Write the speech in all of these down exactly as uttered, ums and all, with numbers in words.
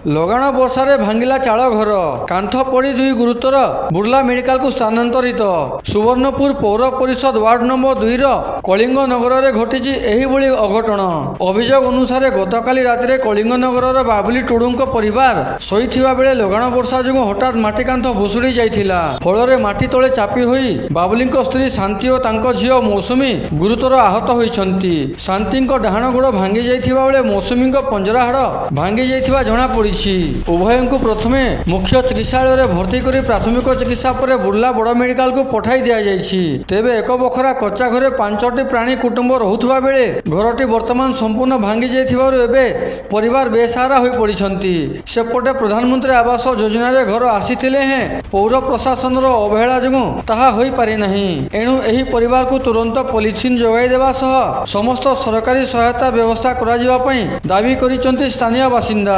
लगाण वर्षा रे भांगिला चाल घर कांथ पड़ी दुई गुरुतर बुर्ला मेडिकल को स्थानांतरित। सुवर्णपुर पौर परिषद वार्ड नंबर दुई कलिंग नगर में घटी एहिभली अघटन। अभियोग अनुसार गतकाली राति में कलिंग नगर बाबुली टुडू परिवार शोइथिबा बेले लगाण वर्षा जो हठात माटी कांथ भुशुड़ी जाइथिला। फल माटी तले चापी होई बाबुली स्त्री शांति और तांको झियो मौसुमी गुरुतर आहत होइछंती। शांति डाहाण गोड़ भांगी जाइथिबा बेले मौसुमी पंजरा हाड़ भांगी जाइथिबा जणा पड़ी। उभय को प्रथमे मुख्य चिकित्सालय में भर्ती कर प्राथमिक चिकित्सा पर बुर्ला बड़ मेडिकल को पठाई दि जाइछि। तेबे एक बखरा कच्चा घरे पांचटी प्राणी कुटुंब रहुथबा बेले घरटी वर्तमान संपूर्ण भांगी जाइथिबारु एबे परिवार बेसहारा होई पड़िछंती। सेपटे प्रधानमंत्री आवास योजना रे घर आसीथिले हैं पौर प्रशासन रो अवहेला जगु ताहा होई पारि नाही। एणु एही परिवार को तुरंत पॉलिथिन जोगाई देबा सह समस्त सरकारी सहायता व्यवस्था करा जिबा पई दाबी करिसंती स्थानीय बासिंदा।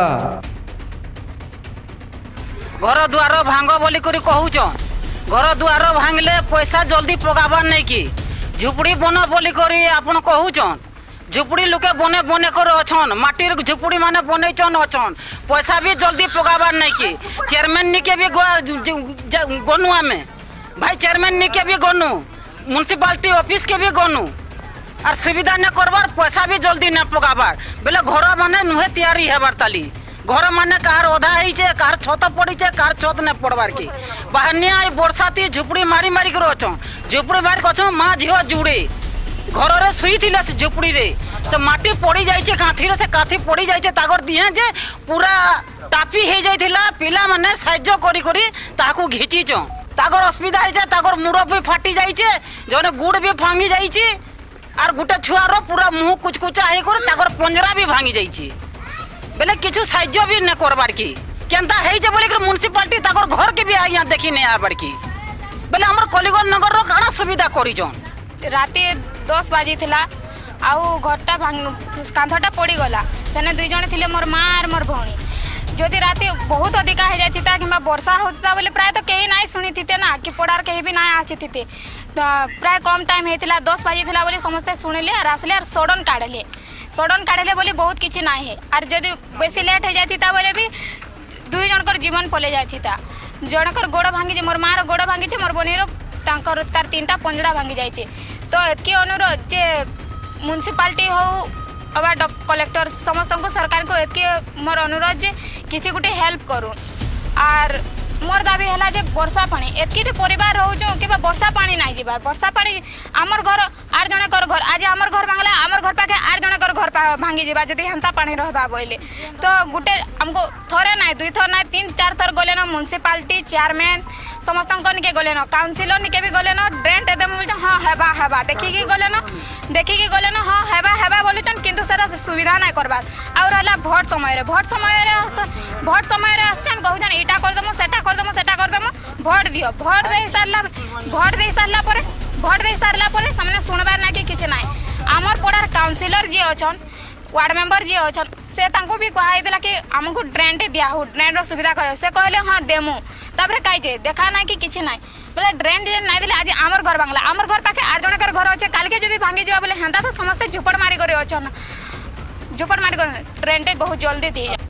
घर दुआर भांग बोली करी कहूच घर दुआर भांगले पैसा जल्दी पगाबार नहीं कि झुपड़ी बन बोली करी आपन कहूचन। झुपड़ी लोके बने बने कर अछन माटीर झुपड़ी माने बनैचन अछन पैसा भी जल्दी पगाबार नहीं कि चेयरमैन निके भी गनु आमे भाई चेयरमैन निके भी गनु म्युनिसिपालिटी ऑफिस के भी गनु और सुविधा न करबार पैसा भी जल्दी न पगाबार बेले घर माने नुहे तैयारी हेबार ताली। घर माने कार ओधा है कार छत पड़ी कार छत नहीं पड़वार की बाहनिया बरसाती झुपड़ी मारी मारी कर अच्छ झुपड़ी मारी कर माँ झील जुड़े घर रे शुई थी से झुपड़ी रे से माटी पड़ी जाइए कांथी से कांथी पड़ी जाइए ताकर दिहे जे पूरा टापी हो जाइथिला पिला माने साहाय्य करी करी ताको घिचीच ताकर असुविधा है ताकर मुड़ भी फाटी जाइए जने गुड़ भी भांगी जाइए और गोटे छुआर पूरा मुँह कुचकुचा होकर ताकर पंजरा भी भांगी जाइए बेले किछु साहाय्य भी न करबार की केनता है जे बोले म्युनिसिपालिटी ताकर घर के भी आइया देखी नहीं आबार की बेले हमर कलिंग नगर रो काना सुविधा करी जन। राती दस बाजी थिला आउ घरटा भांग कांथटा पड़ी गला सेने दुई जण थिले मोर मां और मोर भौणी जदि राती बहुत अधिका हो जाता कि वर्षा होता बोले प्राय तो कहीं ना शुणी थे ना कि पड़ार कहीं भी ना आसी थे प्राय कम टाइम होता दस बाजी थिला बोले समस्ते शुणिले और आसले और सडन काढ़ले सडन काढ़ले बोली बहुत किसी ना है और जदि बेसी लेट हो जाता बोले भी दुई जनकर जीवन पले जाता जनकर गोड़ भांगी मोर मार गोड़ भांगी मोर बनीर तार तीन टा पंजरा भांगी जाइए। तो एतकी अनुरोध जे म्युनिसिपालिटी हो अबा कलेक्टर समस्त को सरकार को एतकी मोर अनुरोध जे किसी गोटे हेल्प करू और मोर दाबी है जे वर्षा पानी एतकी परिवार रोचु कि वर्षा पानी नहीं जीवार वर्षा पानी आमर घर आठ जन कर घर आज आमर घर भांगला आमर घर पाखे आठ जन कर घर भांगी जावा जदि हेन्ता पानी रहबा बोले तो गोटे हमको थोड़े ना दुई थर ना तीन चार थर गले न म्युनिसिपालिटी चेयरमैन समस्त निके गले न काउंसिलर निके भी गले न ड्रेन दे बोल हाँ हेबा हेबा देखिकी गले न देखिकी गले न हाँ हेबा हेबा बोलुचन किंतु सेरा सुविधा नहीं करबार और रहला भोट समय रे भोट समय रे भोट समय रे आसन कहउजन इटा कर दमु सेटा कर दमु सेटा कर दमु भोट दियो भोट दे सारला भोट दे सारला परे भोट दे सारला परे सामने सुनबार ना कि किछ नाही। आमर पड़ार काउंसिलर जी अछन वार्ड मेंबर जी अछन से तांको भी कहा देला कि हमको ड्रेन टे दिया हो ड्रेन रो सुविधा करे से कहले हां देमु ताबरे काई जे देखा ना कि किछ नाही बोले ड्रेन जे नाही देले आज आमर घर बांगला आमर घर पाखे आठ जन कर घर अछि काल के जदी भांगी जावा बोले हेंता तो समस्त झुपड़ मारी करे अछन झुपड़ मारी करे ड्रेन टे बहुत जल्दी दिए।